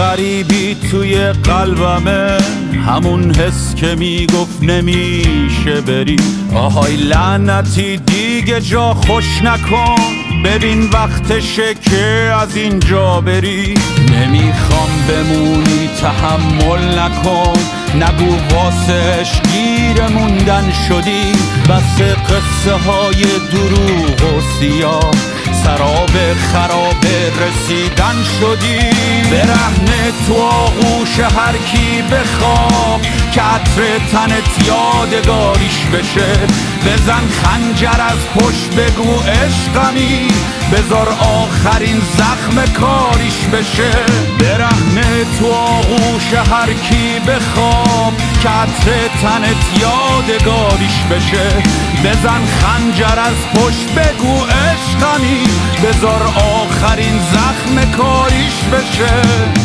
غریبی توی قلبمه، همون حس که میگفت نمیشه بری. آهای لعنتی دیگه جا خوش نکن، ببین وقتشه که از اینجا بری. نمیخوام بمونی تحمل نکن، نگو واسش گیر موندن شدی. بس قصه های دروغ و سیاه، سراب خراب رسیدن شدی. برهنه تو آغوش هر کی بخواب که عطر تنت یادگاریش بشه. بزن خنجر از پشت بگو عشقمی، بذار آخرین زخم کاریش بشه. برهنه تو آغوش هر کی بخواب که عطر تنت یادگاریش بشه. بزن خنجر از پشت بگو عشقمی، بذار آخرین زخم کاریش بشه.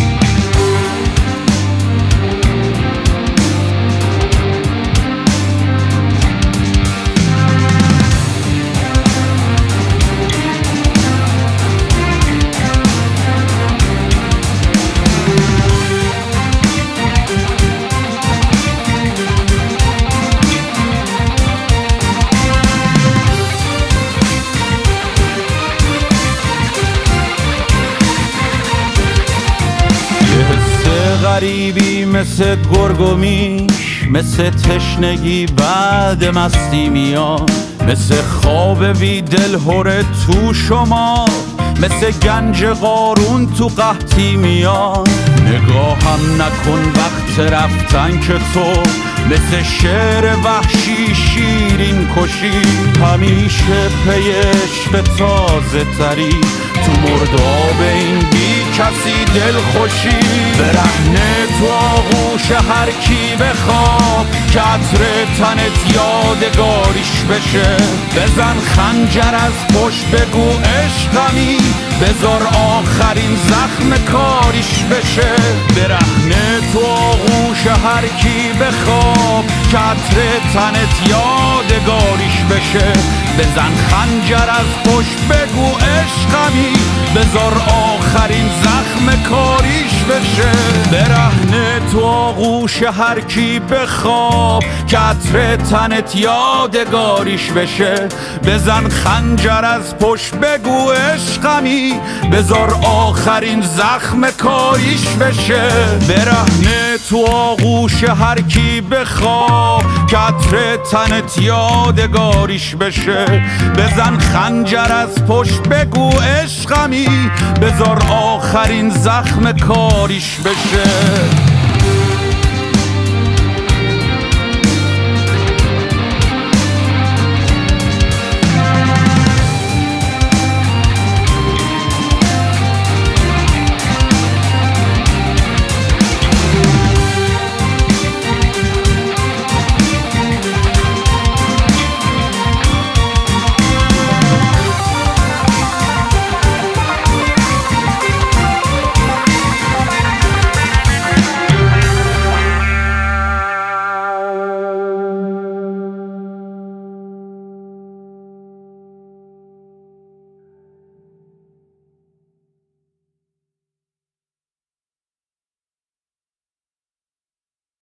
غریبی مثل گرگ و میش، مثل تشنگی بعد مستی میاد، مثل خواب بی دلهره تو شما، مثل گنج قارون تو قحطی میاد. نگاهم نکن وقت رفتن که تو مثل شعر وحشی شیرین کشی. همیشه پیش به تازه تری، تو مرداب این بی کسی دل خوشی. برهنه تو آغوش هر کی بخواب که عطر تنت یادگاریش بشه. بزن خنجر از پشت بگو عشقمی، بذار آخرین زخم کاریش بشه. برهنه تو آغوش هر کی بخواب که عطر تنت یادگاریش بشه. بزن خنجر از پشت بگو عشقمی، بذار آخرین زخم کاریش بشه. برهنه تو آغوش هر کی بخواب که عطر تنت یادگاریش بشه. بزن خنجر از پشت بگو عشقمی، بذار آخرین زخم کاریش بشه. برهنه تو آغوش هر کی بخواب که عطر تنت یادگاریش بشه. بزن خنجر از پشت بگو عشقمی، بذار آخرین زخم کاریش بشه.